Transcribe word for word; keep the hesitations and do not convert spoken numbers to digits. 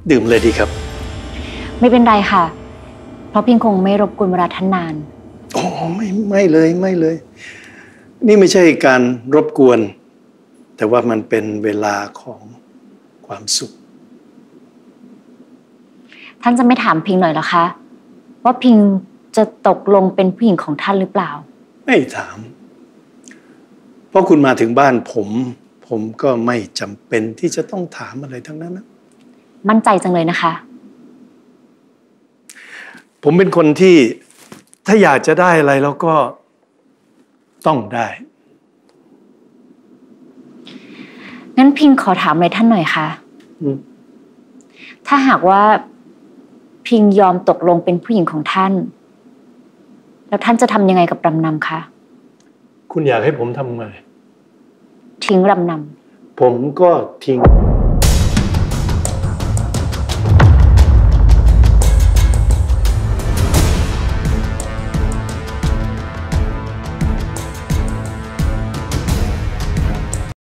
ดื่มเลยดีครับไม่เป็นไรค่ะเพราะพิงคงไม่รบกวนเวลาท่านนานโอ้ไม่ไม่เลยไม่เลยนี่ไม่ใช่การรบกวนแต่ว่ามันเป็นเวลาของความสุขท่านจะไม่ถามพิงหน่อยเหรอคะว่าพิงจะตกลงเป็นผู้หญิงของท่านหรือเปล่าไม่ถามเพราะคุณมาถึงบ้านผมผมก็ไม่จำเป็นที่จะต้องถามอะไรทั้งนั้นนะมั่นใจจังเลยนะคะผมเป็นคนที่ถ้าอยากจะได้อะไรแล้วก็ต้องได้งั้นพิงขอถามอะไรท่านหน่อยค่ะถ้าหากว่าพิงยอมตกลงเป็นผู้หญิงของท่านแล้วท่านจะทำยังไงกับรำนำคะคุณอยากให้ผมทำไงทิ้งรำนำผมก็ทิ้ง